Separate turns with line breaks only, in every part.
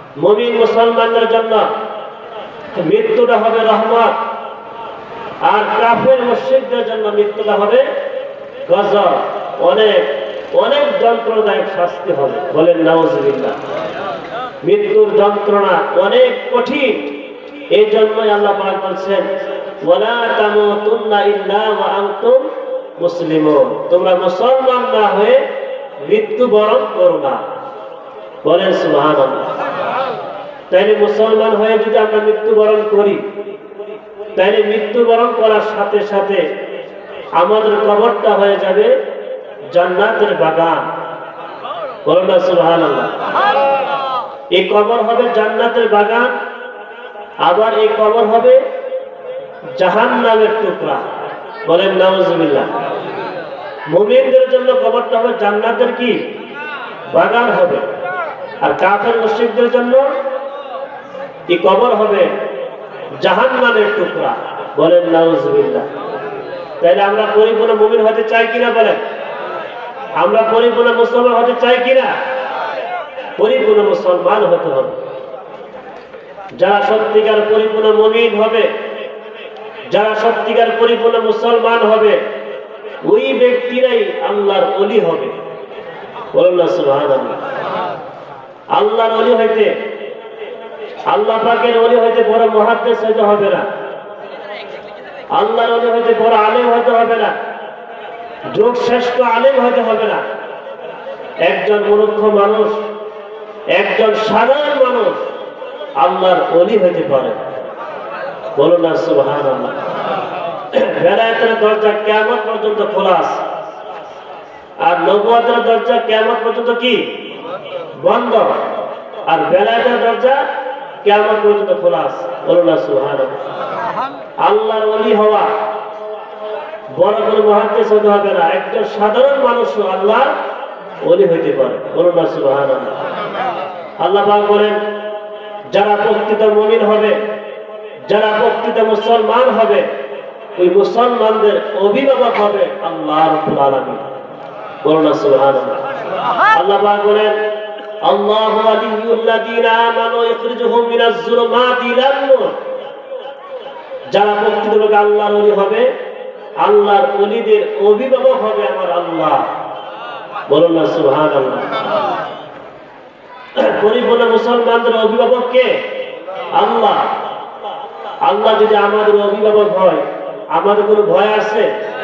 মুমিন মুসলমানদের জন্য মৃত্যুটা হবে রহমত, আর কাফের মুশরিকদের জন্য মৃত্যুটা হবে গজব, অনেক অনেক যন্ত্রণাদায়ক শাস্তি হবে। বলেন নাউজুবিল্লাহ। মৃত্যুর যন্ত্রণা অনেক কঠিন, এই জন্যই আল্লাহ পাক বলছেন ওয়ালা তামুতুন্না ইল্লা ওয়া আনতুম মুসলিমুন, তোমরা মুসলমান না হয়ে মৃত্যুবরণ করো না। বলেন সুবহানাল্লাহ। তাইলে মুসলমান হয়ে যদি আমরা মৃত্যুবরণ করি, তাইলে মৃত্যুবরণ করার সাথে সাথে আমাদের কবরটা হয়ে যাবে জান্নাতের বাগান। বলেন না সুবহানাল্লাহ। এই কবর হবে জান্নাতের বাগান, আবার এই কবর হবে জাহান্নামের টুকরা। বলেন নাউজুবিল্লাহ। মুমিনদের জন্য কবরটা হবে জান্নাতের কি বাগান হবে, আর কাফের মুশরিকদের জন্য এই কবর হবে জাহান্নামের টুকরা। বলেন নাউজুবিল্লাহ। তাইলে আমরা পরিপূর্ণ মুমিন হতে চাই কিনা? বলেন আমরা পরিপূর্ণ মুসলমান হতে চাই কিনা? পরিপূর্ণ মুসলমান হতে হবে। যারা সত্যিকার পরিপূর্ণ মুমিন হবে, যারা সত্যিকার পরিপূর্ণ মুসলমান হবে, ওই ব্যক্তিরাই আল্লাহর ওলি হবে। বলুন না সুবহানাল্লাহ। আল্লাহর ওলি হইতে, আল্লাহ পাকের ওলি হইতে বড় মুহাদ্দিস হইতে হবে না, আল্লাহর ওলি হইতে বড় আলেম হইতে হবে না, যোগ শ্রেষ্ঠ আলেম হইতে হবে না। একজন মূর্খ মানুষ, একজন সাধারণ মানুষ আল্লাহর ওলি হইতে পারে। বলুন না সুবহানাল্লাহ। বেলায়েতের দরজা কিয়ামত পর্যন্ত খোলা আছে, আর নবুয়তের দরজা কিয়ামত পর্যন্ত কি বন্ধ, আর বেলায়েতের দরজা কিয়ামত পর্যন্ত খোলা আছে। বলুন না সুবহানাল্লাহ। আল্লাহর ওলি হওয়া বড় কোনো মুহাদ্দিস হতে হবে না, একজন সাধারণ মানুষও আল্লাহর ওলি হইতে পারে। বলুন না সুবহানাল্লাহ। আল্লাহ পাক বলেন যারা প্রকৃত মুমিন হবে, যারা প্রকৃত মুসলমান হবে, ওই মুসলমানদের অভিভাবক হবে আল্লাহ রাব্বুল আলামিন। বলুন না সুবহানাল্লাহ। আল্লাহ পাক বলেন আল্লাহু ওয়ালিয়ুল্লাযীনা আমানু ইখরিজুহুম মিনাজ যুলুমাতি ইলান নূর, যারা প্রকৃতভাবে আল্লাহর ওলি হবে, আল্লাহর ওলিদের অভিভাবক হবে আমার আল্লাহ। বলুন না সুবহানাল্লাহ। পরিপূর্ণ মুসলমানদের অভিভাবক কে? আল্লাহ। আল্লাহ যদি আমাদের অভিভাবক হয়, আমাদের কোনো ভয় আছে?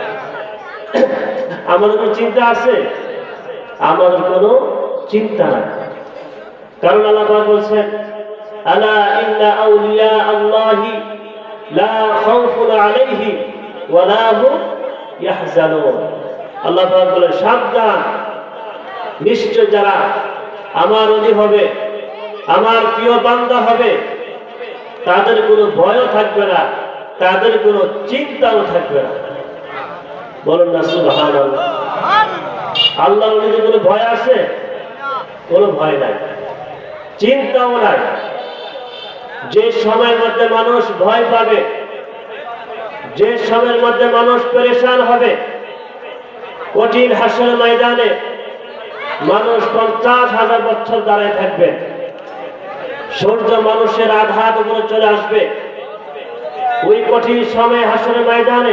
আমাদের কোনো চিন্তা আছে? আমাদের কোনো চিন্তা নাই, কারণ আল্লাহ বলছেন আলা ইন্না আউলিয়া আল্লাহি লা খাউফুন আলাইহিম ওয়া লা হুম ইয়াহজানুন। আল্লাহ বলেন সাবধান, নিশ্চয় যারা আমার ওলি হবে, আমার প্রিয় বান্দা হবে, তাদের কোনো ভয়ও থাকবে না, তাদের কোনো চিন্তাও থাকবে না। বলুন না সুবহানাল্লাহ। আল্লাহর ওলিদের কোনো ভয় আছে? কোনো ভয় নাই, চিন্তাও নাই। যে সময়ের মধ্যে মানুষ ভয় পাবে, যে সময়ের মধ্যে মানুষ পেরেশান হবে, কঠিন হাসর ময়দানে মানুষ 50,000 বছর দাঁড়িয়ে থাকবে, সূর্য মানুষের আঘাত উপরে চলে আসবে। ওই কঠিন সময়ে হাসরের ময়দানে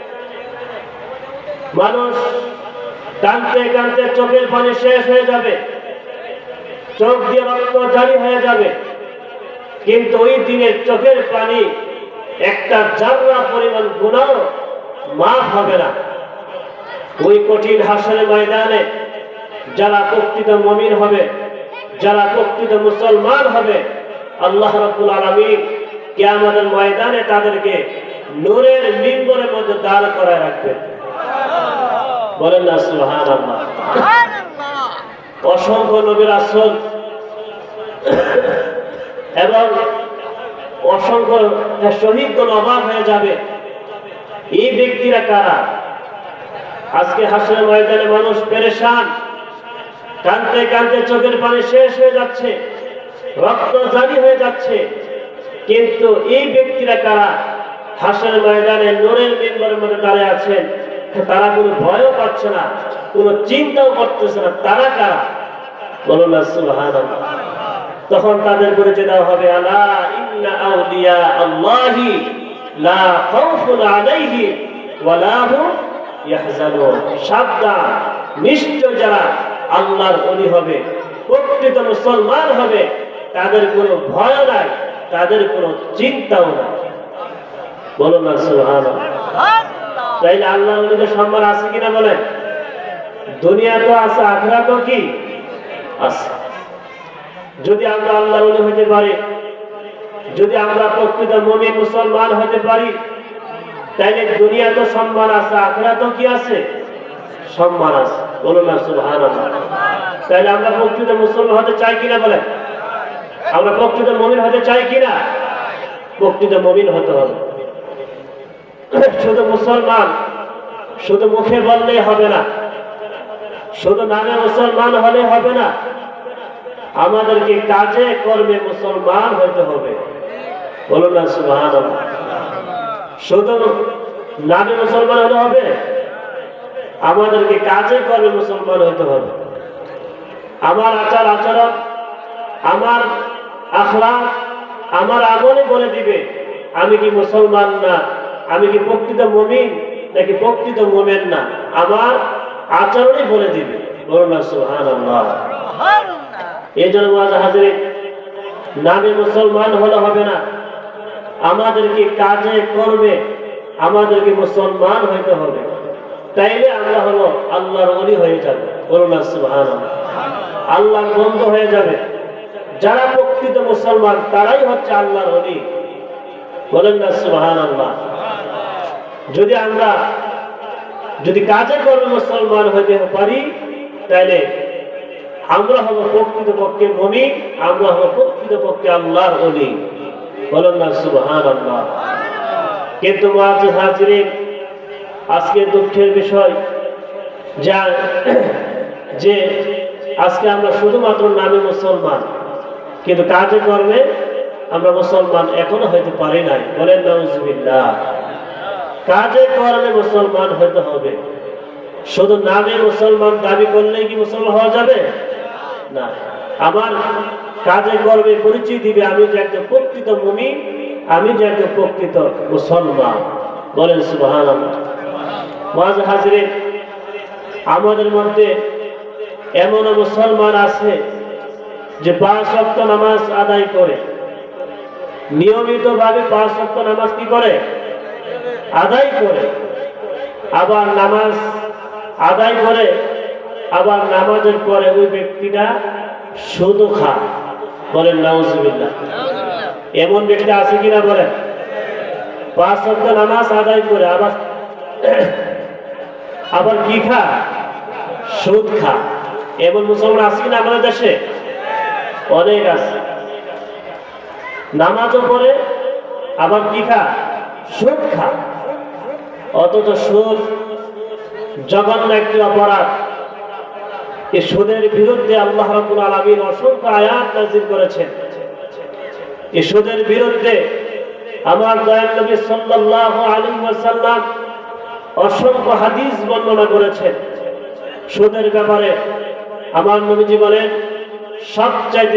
মানুষ কাঁদতে কাঁদতে চোখের পানি শেষ হয়ে যাবে, চোখ দিয়ে রক্ত জারি হয়ে যাবে, কিন্তু ওই দিনের চোখের পানি একটা জাররা পরিমাণ গুনাহ মাফ হবে না। ওই কঠিন হাসরের ময়দানে যারা প্রকৃত মুমিন হবে, যারা প্রকৃত মুসলমান হবে, আল্লাহ রাব্বুল আলামিন কিয়ামতের ময়দানে তাদেরকে নূরের মিম্বরের মধ্যে দাঁড় করায় রাখবেন। বলেন না সুবহানাল্লাহ। অসংখ্য নবী রাসূল এবং অসংখ্য শহীদগণ অবাক হয়ে যাবে, এই ব্যক্তিরা কারা? আজকে হাসরের ময়দানে মানুষ পেরেশান, কাঁদতে কাঁদতে চোখের পানি শেষ হয়ে যাচ্ছে, রক্ত জারি হয়ে যাচ্ছে, কিন্তু এই ব্যক্তিরা কারা? হাসরের ময়দানে নূরের মিম্বরের মধ্যে দাঁড়িয়ে আছেন, তারা কোনো ভয়ও পাচ্ছে না, কোনো চিন্তাও করতেছে না। তারা কারা? বলুন না সুবহানাল্লাহ। তখন তাদের পরিচয় দেওয়া হবে আলা ইন্না আউলিয়া আল্লাহি লা খাউফুন আলাইহিম ওয়া লা হুম ইয়াহজানুন। সাবধান, নিশ্চয় যারা আল্লাহর ওলি হবে, প্রকৃত মুসলমান হবে, তাদের কোনো ভয় নাই, তাদের কোনো চিন্তাও নাই। বলুন না সুবহানাল্লাহ। তাইলে আল্লাহর ওলিদের সম্মান আছে কিনা বলেন? দুনিয়া তো আছে, আখিরাতও কি আছে। যদি আমরা আল্লাহর ওলি হতে পারি, যদি আমরা প্রকৃত মুমিন মুসলমান হতে পারি, তাইলে দুনিয়া তো সম্মান আছে, আখিরাতও কি আছে? সম্মান আছে। বলুন না সুবহানাল্লাহ। তাইলে আমরা প্রকৃত মুসলমান হতে চাই কিনা বলেন? আমরা প্রকৃত মুমিন হতে চাই কিনা? প্রকৃত মুমিন হতে হবে। শুধু মুসলমান, শুধু মুখে বললেই হবে না, শুধু নামে মুসলমান হলে হবে না, আমাদেরকে কাজে কর্মে মুসলমান হতে হবে। বলুন না সুবহানাল্লাহ। শুধু নামে মুসলমান হলে হবে, আমাদেরকে কাজে কর্মে মুসলমান হতে হবে। আমার আচার আচরণ, আমার আখলাক, আমার আমলে বলে দিবে আমি কি মুসলমান না, আমি কি প্রকৃত মুমিন নাকি প্রকৃত মুমিন না। আমার আচরণই বলে দিবে। বলুন না সুবহানাল্লাহ। এই জন্য হাজিরিন, নামে মুসলমান হলে হবে না, আমাদেরকে কাজে করবে আমাদেরকে মুসলমান হইতে হবে। তাইলে আমরা হলো আল্লাহর ওলি হয়ে যাবে। বলুন না সুবহানাল্লাহ। আল্লাহর বন্ধু হয়ে যাবে। যারা প্রকৃত মুসলমান তারাই হচ্ছে আল্লাহর ওলি। বলেন না সুবহানাল্লাহ। যদি আমরা কাজে কর্মে মুসলমান হইতে পারি, তাইলে আমরা হব প্রকৃতপক্ষে মুমিন, আমরা হব প্রকৃতপক্ষে আল্লাহর ওলি। বলেন না সুবহানাল্লাহ। কিন্তু মুআজ্জিজ হাজিরিন, আজকে দুঃখের বিষয় যে আজকে আমরা শুধুমাত্র নামে মুসলমান, কিন্তু কাজে কর্মে আমরা মুসলমান এখনো হইতে পারি নাই। বলেন নাউজুবিল্লাহ। কাজে কর্মে মুসলমান হতে হবে। শুধু নামে মুসলমান দাবি করলেই কি মুসলমান হওয়া যাবে না। আমার কাজে কর্মে পরিচয় দিবে আমি যে একজন প্রকৃত মুমিন, আমি যে একজন প্রকৃত মুসলমান। বলেন সুবহানাল্লাহ। মুআজ্জিজ হাজিরিন, আমাদের মধ্যে এমন মুসলমান আছে যে 5 ওয়াক্ত নামাজ আদায় করে, নিয়মিতভাবে 5 ওয়াক্ত নামাজ কি করে? আদায় করে। আবার নামাজ আদায় করে, আবার নামাজের পরে ওই ব্যক্তিটা সুদ খায়। বলেন নাউজুবিল্লাহ। এমন ব্যক্তি আছে কিনা বলেন? 5 ওয়াক্ত নামাজ আদায় করে আবার কি খায়? সুদ খায়। এমন মুসলমান আছে কিনা আমাদের দেশে? অনেক আছে। নামাজও পড়ে, আবার কি খায়? সুদ খায়। অথচ সুদ জঘন্য একটি অপরাধ। এই সুদের বিরুদ্ধে আল্লাহ রাব্বুল আলামিন অসংখ্য আয়াত নাযিল করেছেন। এই সুদের বিরুদ্ধে আমার দয়াল নবী সাল্লাল্লাহু আলাইহি ওয়াসাল্লাম অসংখ্য হাদিস বর্ণনা করেছেন। সুদের ব্যাপারে আমার নবীজি বলেন, সবচাইতে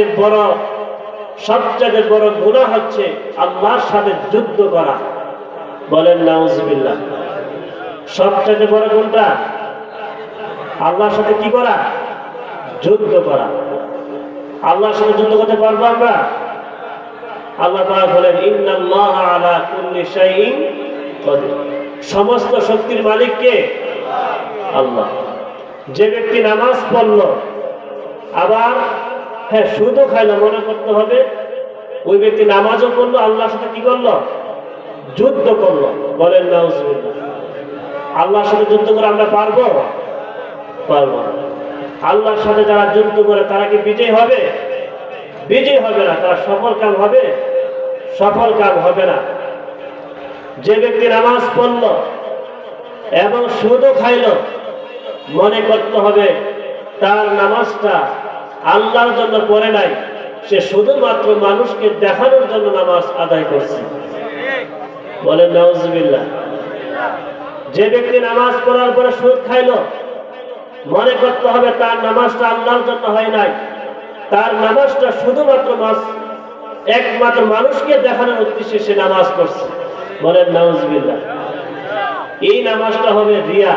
বড় গুনাহ হচ্ছে আল্লাহর সাথে যুদ্ধ করা। বলেন নাউজুবিল্লাহ। সবচাইতে বড় কোনটা? আল্লাহর সাথে কি করা? যুদ্ধ করা। আল্লাহর সাথে যুদ্ধ করতে পারবো আমরা? আল্লাহ পাক বলেন, ইন্নাল্লাহা আলা কুল্লি শাইইন কাদির। সমস্ত শক্তির মালিক কে? আল্লাহ। যে ব্যক্তি নামাজ পড়লো, আবার সুদও খাইলো, মনে করতে হবে ওই ব্যক্তি নামাজও পড়লো, আল্লাহর সাথে কি করলো? যুদ্ধ করলো। বলেন নাউজুবিল্লাহ। আল্লাহর সাথে যুদ্ধ করে আমরা পারবো? পারবো না। আল্লাহর সাথে যারা যুদ্ধ করে তারা কি বিজয় হবে? বিজয় হবে না। তারা সফল কাম হবে? সফল কাম হবে না। যে ব্যক্তি নামাজ পড়লো এবং সুদও খাইলো, মনে করতে হবে তার নামাজটা আল্লাহর জন্য পড়ে নাই, সে শুধুমাত্র মানুষকে দেখানোর জন্য নামাজ আদায় করছে। বলেন নাউজুবিল্লাহ। যে ব্যক্তি নামাজ পড়ার পরে সুদ খাইলো, মনে করতে হবে তার নামাজটা আল্লাহর জন্য হয় নাই, তার নামাজটা শুধুমাত্র একমাত্র মানুষকে দেখানোর উদ্দেশ্যে সে নামাজ পড়ছে, বলেন নাউজুবিল্লাহ, এই নামাজটা হবে রিয়া,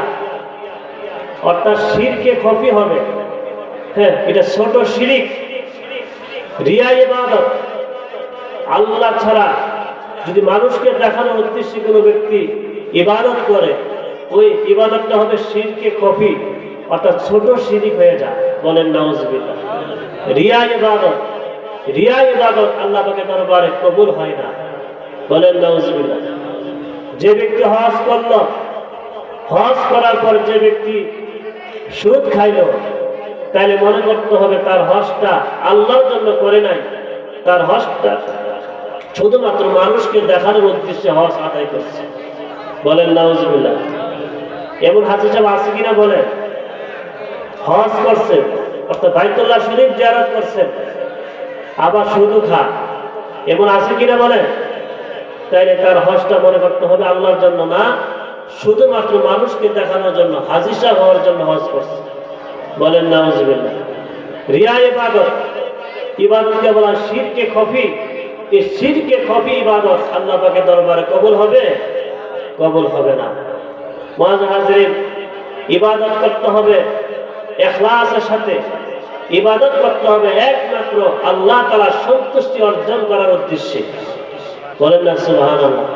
অর্থাৎ শিরকে খফি হবে। হ্যাঁ, এটা ছোট শিরিক। রিয়া ইবাদত, আল্লাহ ছাড়া যদি মানুষকে দেখানোর উদ্দেশ্যে কোনো ব্যক্তি ইবাদত করে, ওই ইবাদতটা হবে শিরকে খফি, অর্থাৎ ছোট শিরিক হয়ে যায়, বলেন নাউজুবিল্লাহ। রিয়া ইবাদত, রিয়া ইবাদত আল্লাহ পাকের দরবারে কবুল হয় না, বলেন নাউজুবিল্লাহ। যে ব্যক্তি হজ করল, হজ করার পর যে ব্যক্তি সুদ খাইল, তাহলে মনে করতে হবে তার হজটা আল্লাহর জন্য করে নাই, তার হজটা শুধুমাত্র মানুষকে দেখানোর উদ্দেশ্যে হজ আদায় করছে, বলেন নাউজুবিল্লাহ। এমন হাজি সাহেব আছে কিনা বলেন? হজ করছেন, অর্থাৎ বাইতুল্লাহ শরীফ জিয়ারত করছেন, আবার শুধু খান, এমন আছে কিনা বলেন? তাইলে তার হজটা মনে করতে হবে আল্লাহর জন্য না, শুধুমাত্র মানুষকে দেখানোর জন্য, হাজি সাহেব হওয়ার জন্য হজ করছে, বলেন নাউজুবিল্লাহ। রিয়া ইবাদত, ইবাদতকে বলা শিরকে খফি। এই শিরকে খফি ইবাদত আল্লাহ পাকের দরবারে কবুল হবে? কবুল হবে না। মুআজ্জাজ হাজিরিন, ইবাদত করতে হবে ইখলাসের সাথে, ইবাদত করতে হবে একমাত্র আল্লাহ তাআলার সন্তুষ্টি অর্জন করার উদ্দেশ্যে, বলেন না সুবহানাল্লাহ।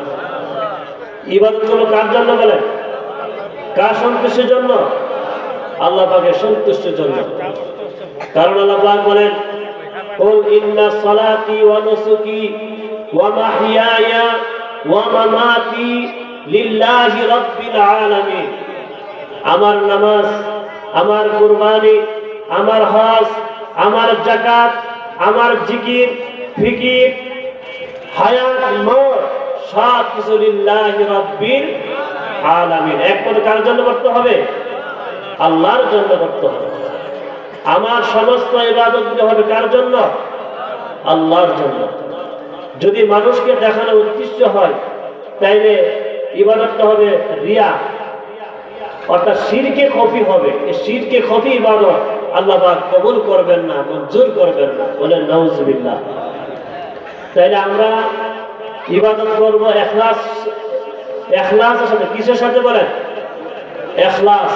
ইবাদত হলো কার জন্য বলেন? কার সন্তুষ্টির জন্য? আল্লাহ পাকের সন্তুষ্টির জন্য। কারণ আল্লাহ পাক বলেন, কুল ইন্না সালাতি ওয়া নুসুকি ওয়া মাহইয়ায়া ওয়া মামাতি লিল্লাহি রাব্বিল আলামিন। আমার নামাজ, আমার কুরবানি, আমার হজ, আমার যাকাত, আমার জিকির ফিকির, হায়াত, মওত সব কিছু লিল্লাহি রাব্বিল আলামিন। একমাত্র কার জন্য করতে হবে? আল্লাহর জন্য করতে হবে। আমার সমস্ত ইবাদতগুলো হবে কার জন্য? আল্লাহর জন্য। যদি মানুষকে দেখানোর উদ্দেশ্য হয়, তাইলে ইবাদতটা হবে রিয়া, অর্থাৎ শিরকে খফি হবে। এই শিরকে খফি ইবাদত আল্লাহ পাক কবুল করবেন না, মঞ্জুর করবেন না, বলেন নাউজুবিল্লাহ। তাইলে আমরা ইবাদত করব ইখলাস, ইখলাসের সাথে। কিসের সাথে বলেন? ইখলাস।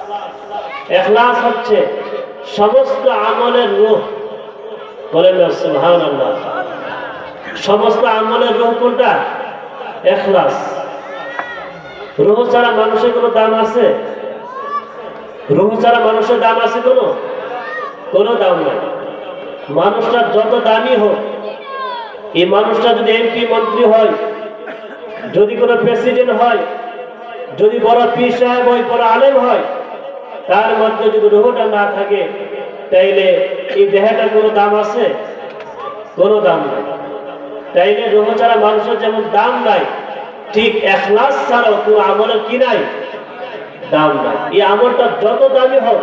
ইখলাস হচ্ছে সমস্ত আমলের রূহ, বলেন না সুবহানাল্লাহ। সমস্ত আমলের রূহ কোনটা? ইখলাস। রূহ ছাড়া মানুষের কোনো দাম আছে? রূহ ছাড়া মানুষের দাম আছে কোনো দাম নাই। মানুষটা যত দামি হোক, এই মানুষটা যদি এমপি মন্ত্রী হয়, যদি কোনো প্রেসিডেন্ট হয়, যদি বড় পীর সাহেব হয়, বড় আলেম হয়, তার মধ্যে যদি রূহটা না থাকে, তাইলে এই দেহটার কোনো দাম আছে? কোনো দাম নাই। তাইলে রূহ ছাড়া মানুষের যেমন দাম নাই, ঠিক ইখলাস ছাড়াও কোনো আমলের কি নাই? দাম নাই। এই আমলটা যত দামি হোক,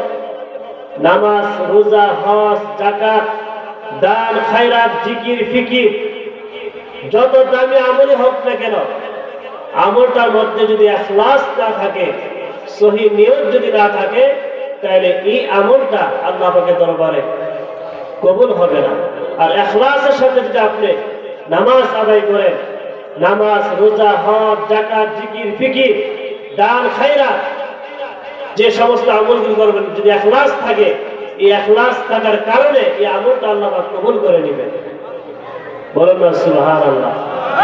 নামাজ, রোজা, হজ, যাকাত, দান, খায়রাত, জিকির ফিকির, যত দামি আমলই হোক না কেন, আমলটার মধ্যে যদি ইখলাস না থাকে, সহি নিয়ত যদি না থাকে, তাহলে এই আমলটা আল্লাহ পাকের দরবারে কবুল হবে না। আর ইখলাসের সাথে যদি আপনি নামাজ আদায় করেন, নামাজ, রোজা, হজ, যাকাত, জিকির ফিকির, দান, খায়রাত, যে সমস্ত আমলগুলো করবেন, যদি ইখলাস থাকে, এই ইখলাস থাকার কারণে এই আমলটা আল্লাহ পাক কবুল করে নেবেন, বলেন না সুবহানাল্লাহ।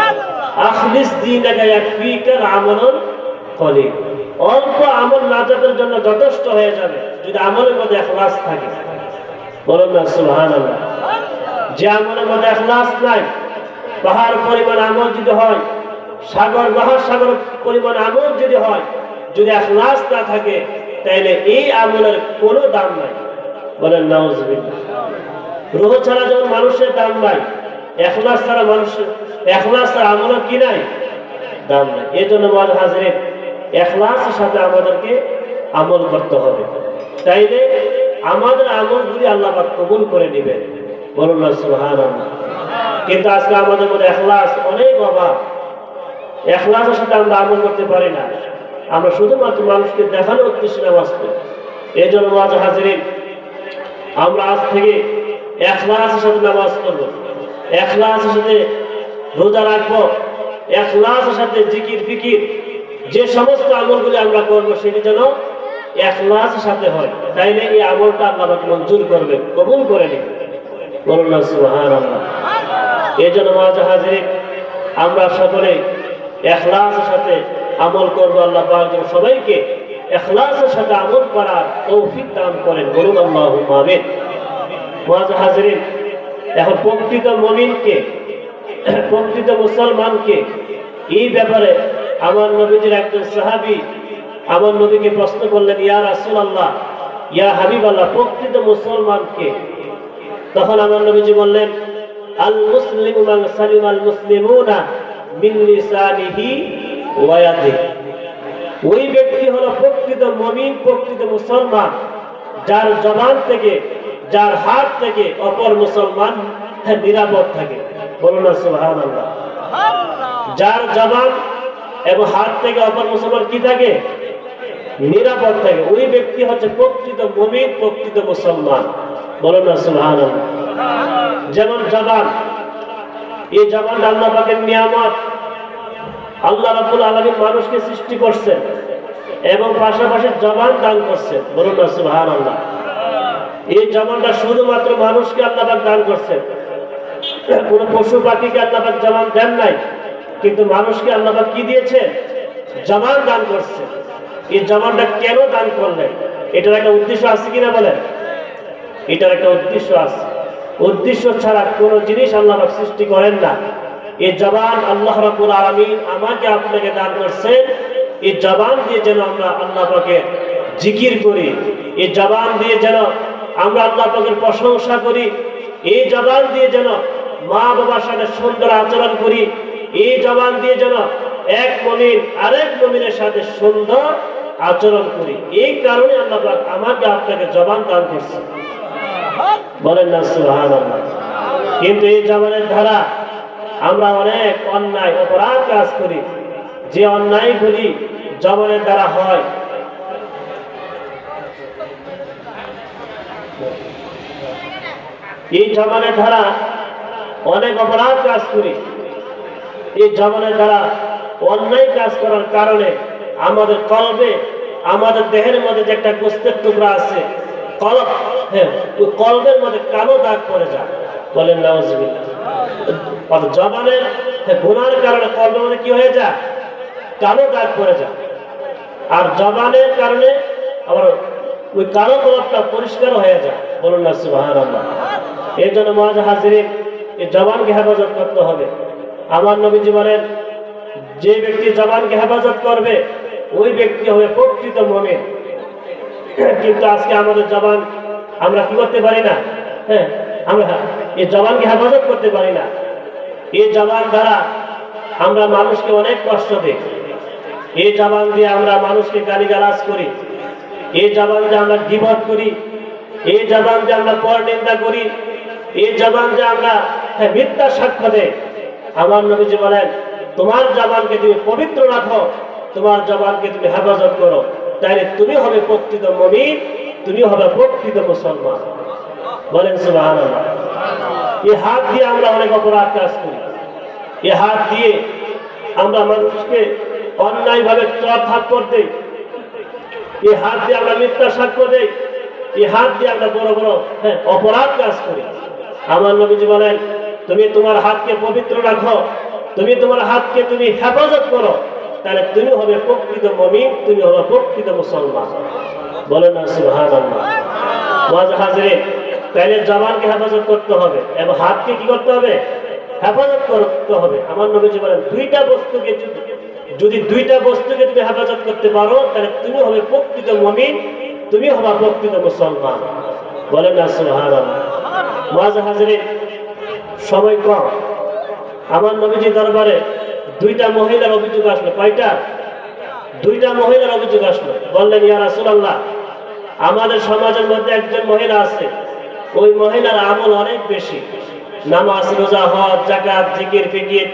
আখলিস দীনাকা ইয়াকফিকা আমালুন কলিল। অল্প আমল নাজাতের জন্য যথেষ্ট হয়ে যাবে যদি আমলের মধ্যে ইখলাস থাকে, বলেন না সুবহানাল্লাহ। যে আমলের মধ্যে ইখলাস নাই, পাহাড় পরিমাণ আমল যদি হয়, সাগর মহাসাগর পরিমাণ আমল যদি হয়, যদি ইখলাস না থাকে, তাহলে এই আমলের কোনো দাম নাই, বলেন নাউজুবিল্লাহ। রূহ ছাড়া যেমন মানুষের দাম নাই, ইখলাস ছাড়া মানুষের, ইখলাস ছাড়া আমলের কি নাই? দাম নাই। এই জন্য মুআজ্জাজ হাজিরিন, ইখলাসের সাথে আমাদেরকে আমল করতে হবে, তাইলে আমাদের আমলগুলি আল্লাহ পাক কবুল করে নেবেন, বলুন না সুবহানাল্লাহ। কিন্তু আজকে আমাদের মধ্যে ইখলাস অনেক অভাব, ইখলাসের সাথে আমরা আমল করতে পারি না, আমরা শুধুমাত্র মানুষকে দেখানোর উদ্দেশ্যে নামাজ পড়ি। এই জন্য মুআজ্জাজ হাজিরিন, আমরা আজ থেকে ইখলাসের সাথে নামাজ পড়ব, ইখলাসের সাথে রোজা রাখবো, ইখলাসের সাথে জিকির ফিকির যে সমস্ত আমলগুলি আমরা করবো সেটি যেন ইখলাসের সাথে হয়, তাইলে এই আমলটা আল্লাহ পাক মঞ্জুর করবে, কবুল করে নেবে। বলুন না সুবহানাল্লাহ। এই জন্য মুআজ্জাহিরিন আমরা সকলে ইখলাসের সাথে আমল করবো। আল্লাহ পাক যেন সবাইকে ইখলাসের সাথে আমল করার তৌফিক দান করেন। বলুন আল্লাহুম্মা আমিন। মুআজ্জাহিরিন এখন প্রকৃত মুমিনকে, প্রকৃত মুসলমানকে এই ব্যাপারে আমার নবীজির একজন সাহাবী আমার নবীকে প্রশ্ন করলেন, ইয়া রাসূলুল্লাহ, ইয়া হাবিবাল্লাহ, প্রকৃত মুসলমানকে? তখন আমার নবীজি বললেন, আল মুসলিমু মান সালিমাল মুসলিমুনা মিন লিসানিহি ওয়া ইয়াদিহি। ওই ব্যক্তি হলো প্রকৃত মুমিন, প্রকৃত মুসলমান, যার জবান থেকে, যার হাত থেকে অপর মুসলমান নিরাপদ থাকে। বলুন না সুবহানাল্লাহ। যার জবান এবং হাত থেকে অপর মুসলমান কি থাকে? নিরাপদ থাকে। ওই ব্যক্তি হচ্ছে প্রকৃত মুমিন, প্রকৃত মুসলমান। বলুন না সুবহানাল্লাহ। যেমন জবান, এই জবান আল্লাহ পাকের নিয়ামত। আল্লাহ রাব্বুল আলামিন মানুষকে সৃষ্টি করছেন এবং পাশাপাশি জবান দান করছেন। বলুন না সুবহানাল্লাহ। এই জবানটা শুধুমাত্র মানুষকে আল্লাহ পাক দান করছেন, কোন পশু পাখিকে আল্লাহ পাক জবান দেন নাই, কিন্তু মানুষকে আল্লাহ পাক কি দিয়েছে? জবান দান করছে। এই জবানটা কেন দান করলেন? এটার একটা উদ্দেশ্য আছে কিনা বলেন? এটার একটা উদ্দেশ্য আছে। উদ্দেশ্য ছাড়া কোন জিনিস আল্লাহ পাক সৃষ্টি করেন না। এই জবান আল্লাহ রাব্বুল আলামিন আমাকে আপনাকে দান করছেন, এই জবান দিয়ে যেন আমরা আল্লাহ পাকের জিকির করি, এই জবান দিয়ে যেন আমরা আল্লাহ পাকের প্রশংসা করি, এই জবান দিয়ে যেন মা বাবার সাথে সুন্দর আচরণ করি, এই জবান দিয়ে যেন এক মুমিন আরেক মুমিনের সাথে সুন্দর আচরণ করি। এই কারণে আল্লাহ পাক আমাকে আপনাকে জবান দান করছে। বলেন না সুবহানাল্লাহ। কিন্তু এই জবানের দ্বারা আমরা অনেক অন্যায় অপরাধ কাজ করি। যে অন্যায়গুলি জবানের দ্বারা হয়, এই জবানের দ্বারা অনেক অপরাধ কাজ করি। এই জবানের দ্বারা অন্যায় কাজ করার কারণে আমাদের কলবে, আমাদের দেহের মধ্যে যে একটা গোস্তের টুকরা আছে কলব, হ্যাঁ, ওই কলবের মধ্যে কালো দাগ পড়ে যায়। বলেন নাউজুবিল্লাহ। জবানের গুনার কারণে কলবের মধ্যে কি হয়ে যায়? কালো দাগ পড়ে যায়। আর জবানের কারণে আবার ওই কালো কলবটা পরিষ্কার হয়ে যায়। বলুন না সুবহানাল্লাহ। এই জন্য মুআজ্জাহিরিন এই জবানকে হেফাজত করতে হবে। আমার নবীজি বলেন, যে ব্যক্তি জবানকে হেফাজত করবে ওই ব্যক্তি হবে প্রকৃত মুমিন। কিন্তু আজকে আমাদের জবান আমরা কি করতে পারি না? হ্যাঁ, আমরা এই জবানকে হেফাজত করতে পারি না। এই জবান দ্বারা আমরা মানুষকে অনেক কষ্ট দিই। এই জবান দিয়ে আমরা মানুষকে গালিগালাজ করি, এই জবান দিয়ে আমরা গীবত করি, এই জবান দিয়ে আমরা পরনিন্দা করি, এই জবান দিয়ে আমরা মিথ্যা সাক্ষ্য দেই। আমার নবীজি বলেন, তোমার জবানকে তুমি পবিত্র রাখো, তোমার জবানকে তুমি হেফাজত করো, তাহলে তুমি হবে প্রকৃত মুমিন, তুমি হবে প্রকৃত মুসলমান। বলেন সুবহানাল্লাহ। এই হাত দিয়ে আমরা অনেক অপরাধ কাজ করি। এই হাত দিয়ে আমরা মানুষকে অন্যায়ভাবে চর থাপ্পড় দেই, এই হাত দিয়ে আমরা মিথ্যা সাক্ষ্য দেই, এই হাত দিয়ে আমরা বড় বড় অপরাধ কাজ করি। আমার নবীজি বলেন, তুমি তোমার হাতকে পবিত্র রাখো, তুমি তোমার হাতকে তুমি হেফাজত করো, তাহলে তুমি হবে প্রকৃত মুমিন, তুমি হবে প্রকৃত মুসলমান। বলেন না সুবহানাল্লাহ। মুআজ্জাহিরিন, তাহলে জবানকে হেফাজত করতে হবে এবং হাতকে কি করতে হবে? হেফাজত করতে হবে। আমার নবীজি বলেন, দুইটা বস্তুকে যদি দুইটা বস্তুকে তুমি হেফাজত করতে পারো, তাহলে তুমি হবে প্রকৃত মুমিন, তুমি হবে প্রকৃত মুসলমান। বলেন না সুবহানাল্লাহ। মুআজ্জাহিরিন, সময় কম। আমার নবীজি দরবারে দুইটা মহিলার অভিযোগ আসলো। কয়টা? দুইটা মহিলার অভিযোগ আসলো। বললেন, ইয়া রাসূলুল্লাহ, আমাদের সমাজের মধ্যে একজন মহিলা আছে, ওই মহিলার আমল অনেক বেশি, নামাজ রোজা হজ যাকাত জিকির ফিকির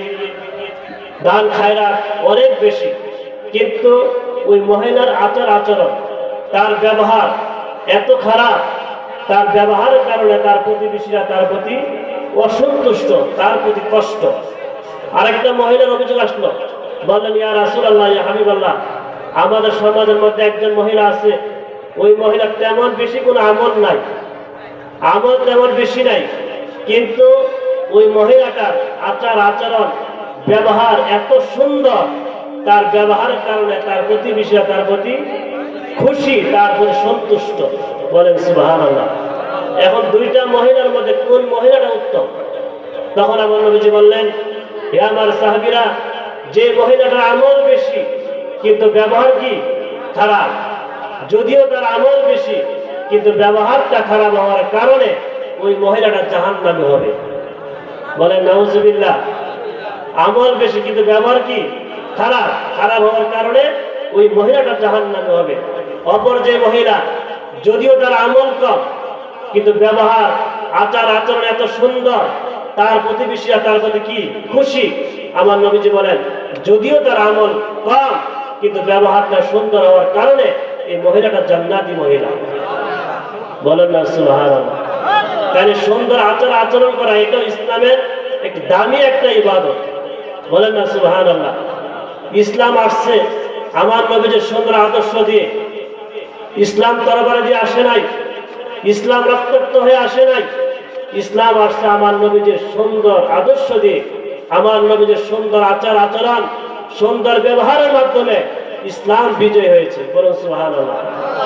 দান খায়রাত অনেক বেশি, কিন্তু ওই মহিলার আচার আচরণ, তার ব্যবহার এত খারাপ, তার ব্যবহারের কারণে তার প্রতিবেশীরা তার প্রতি অসন্তুষ্ট, তার প্রতি কষ্ট। আরেকটা মহিলার অভিযোগ আসলো, বললেন ইয়া রাসূলুল্লাহ, ইয়া হাবিবাল্লাহ, আমাদের সমাজের মধ্যে একজন মহিলা আছে, ওই মহিলার তেমন বেশি কোনো আমল নাই, আমল তেমন বেশি নাই, কিন্তু ওই মহিলাটার আচার আচরণ ব্যবহার এত সুন্দর, তার ব্যবহারের কারণে তার প্রতিবেশীরা তার প্রতি খুশি, তার প্রতি সন্তুষ্ট। বলেন সুবহানাল্লাহ। এখন দুইটা মহিলার মধ্যে কোন মহিলাটা উত্তম? তখন আমার নবীজি বললেন, হে আমার সাহাবীরা, যে মহিলাটার আমল বেশি কিন্তু ব্যবহার কি খারাপ, যদিও তার আমল বেশি কিন্তু ব্যবহারটা খারাপ হওয়ার কারণে ওই মহিলাটা জাহান্নামী হবে। বলেন নাউজুবিল্লাহ। আমল বেশি কিন্তু ব্যবহার কি খারাপ, খারাপ হওয়ার কারণে ওই মহিলাটা জাহান্নামী হবে। অপর যে মহিলা, যদিও তার আমল কম কিন্তু ব্যবহার আচার আচরণ এত সুন্দর, তার প্রতিবেশীরা তার প্রতি কি খুশি। আমার নবীজি বলেন, যদিও তার আমল কম কিন্তু ব্যবহারটা সুন্দর হওয়ার কারণে এই মহিলাটা জান্নাতি মহিলা। বলেন না সুবহানাল্লাহ। তাহলে সুন্দর আচার আচরণ করা এটা ইসলামের এক দামি একটা ইবাদত। বলেন না সুবহানাল্লাহ। ইসলাম আসছে আমার নবীজির সুন্দর আদর্শ দিয়ে। ইসলাম তরবারি দিয়ে আসে নাই, ইসলাম রক্তাক্ত হয়ে আসে নাই। ইসলাম আসছে আমার নবীজির সুন্দর আদর্শ দিয়ে, আমার নবীজির সুন্দর আচার আচরণ, সুন্দর ব্যবহারের মাধ্যমে ইসলাম বিজয় হয়েছে। বলুন সুবহানাল্লাহ।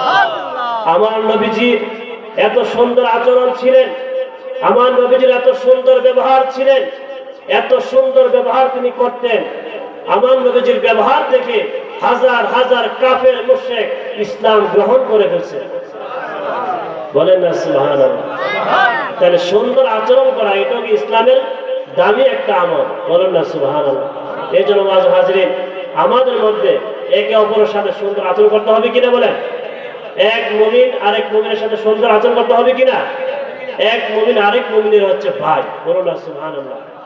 আমার নবীজির এত সুন্দর আচরণ ছিলেন, আমার নবীজির এত সুন্দর ব্যবহার ছিলেন, এত সুন্দর ব্যবহার তিনি করতেন। আমার নবীজির ব্যবহার দেখে হাজার হাজার কাফের মুশরিক ইসলাম গ্রহণ করে ফেলছে। বলেন না সুবহানাল্লাহ। তাহলে সুন্দর আচরণ করা এটা কি ইসলামের দামি একটা আমল। বলেন না সুবহানাল্লাহ। এই জন্য হাজরিন, আমাদের মধ্যে একে অপরের সাথে সুন্দর আচরণ করতে হবে কিনা বলেন? এক মুমিন আরেক মুমিনের সাথে সুন্দর আচরণ করতে হবে কিনা? এক মুমিন আরেক মুমিনের হচ্ছে ভাই। বলুন না সুবহানাল্লাহ।